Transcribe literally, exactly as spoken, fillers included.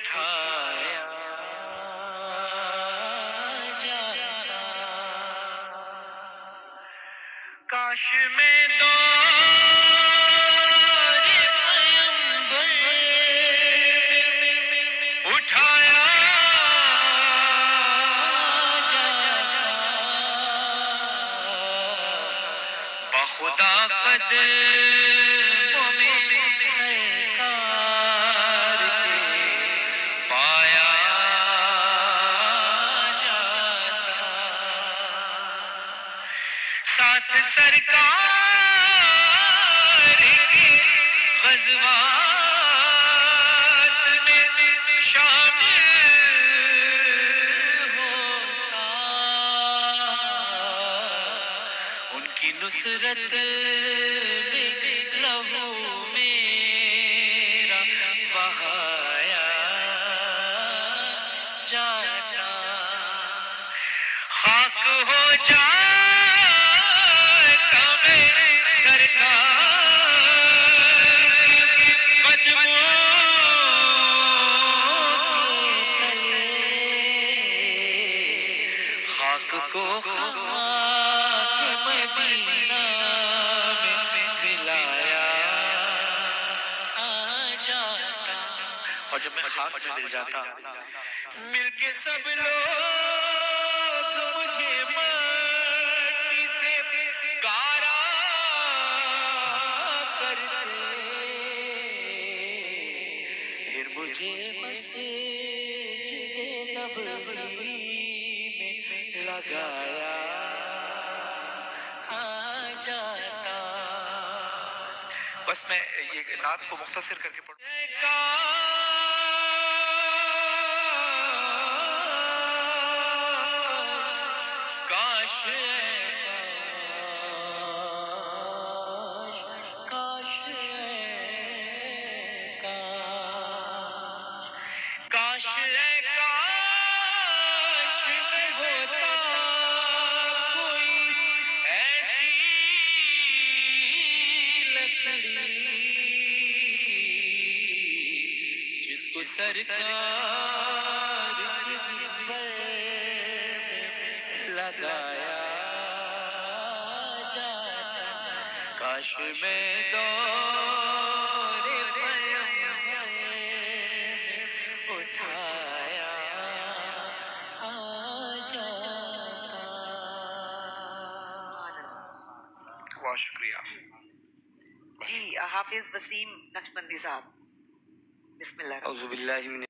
اٹھایا جاتا. کاش میں دو اٹھایا جاتا. بخدا قدموں میں سرکار کے پایا جاتا. ساتھ سرکار کے غزوات میں شامل ہوتا. ان کی نصرت میں لہو میرا بہایا جاتا. خاک ہو جاتا میں سرکار کے قدموں کے تلے. خاک کو خاک مدینہ میں ملایا جاتا. اور جب میں خاک میں مل جاتا مل کے سب لوگ مجھے مٹی سے گارا کرتے. پھر مجھے مسجد نبوی میں لگایا جاتا. بس میں یہ نعت کو مختصر کر کے پڑھوں. کاش کاش کاش کاش کاش میں ہوتا کوئی ایسی لکڑی جس کو سرکار کے منبر لگایا جاتا. کاش میں دور پیمبر اٹھایا جاتا. بہت شکریہ. جی حافظ وسیم نقشبندی صاحب، بسم اللہ. اعوذ باللہ من